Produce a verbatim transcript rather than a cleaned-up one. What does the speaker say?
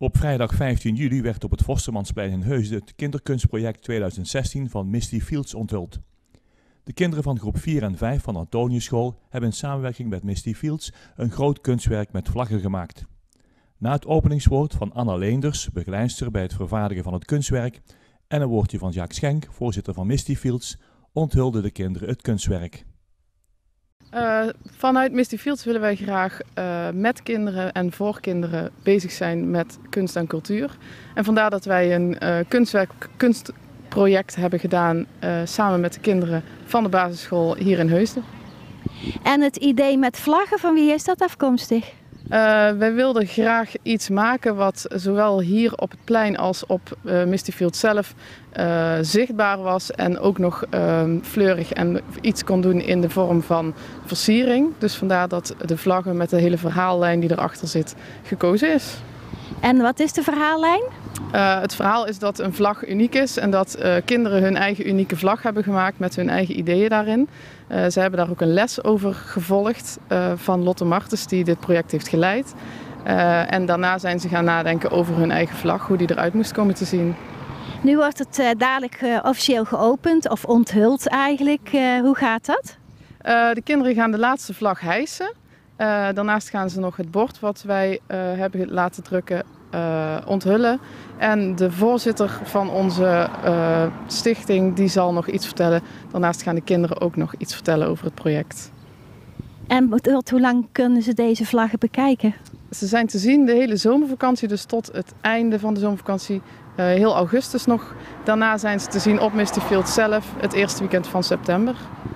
Op vrijdag vijftien juli werd op het Vostermansplein in Heusden het kinderkunstproject tweeduizend zestien van Misty Fields onthuld. De kinderen van groep vier en vijf van Antoniusschool hebben in samenwerking met Misty Fields een groot kunstwerk met vlaggen gemaakt. Na het openingswoord van Anna Leenders, begeleidster bij het vervaardigen van het kunstwerk, en een woordje van Jacques Schenk, voorzitter van Misty Fields, onthulden de kinderen het kunstwerk. Uh, vanuit Misty Fields willen wij graag uh, met kinderen en voor kinderen bezig zijn met kunst en cultuur. En vandaar dat wij een uh, kunstwerk, kunstproject hebben gedaan uh, samen met de kinderen van de basisschool hier in Heusden. En het idee met vlaggen, van wie is dat afkomstig? Uh, wij wilden graag iets maken wat zowel hier op het plein als op uh, Misty Fields zelf uh, zichtbaar was en ook nog uh, fleurig en iets kon doen in de vorm van versiering. Dus vandaar dat de vlaggen met de hele verhaallijn die erachter zit gekozen is. En wat is de verhaallijn? Uh, het verhaal is dat een vlag uniek is en dat uh, kinderen hun eigen unieke vlag hebben gemaakt met hun eigen ideeën daarin. Uh, ze hebben daar ook een les over gevolgd uh, van Lotte Martens die dit project heeft geleid. Uh, en daarna zijn ze gaan nadenken over hun eigen vlag, hoe die eruit moest komen te zien. Nu wordt het uh, dadelijk uh, officieel geopend of onthuld eigenlijk. Uh, hoe gaat dat? Uh, de kinderen gaan de laatste vlag hijsen. Uh, daarnaast gaan ze nog het bord wat wij uh, hebben laten drukken uh, onthullen. En de voorzitter van onze uh, stichting die zal nog iets vertellen. Daarnaast gaan de kinderen ook nog iets vertellen over het project. En tot hoe lang kunnen ze deze vlaggen bekijken? Ze zijn te zien de hele zomervakantie, dus tot het einde van de zomervakantie, uh, heel augustus nog. Daarna zijn ze te zien op Misty Fields zelf, het eerste weekend van september.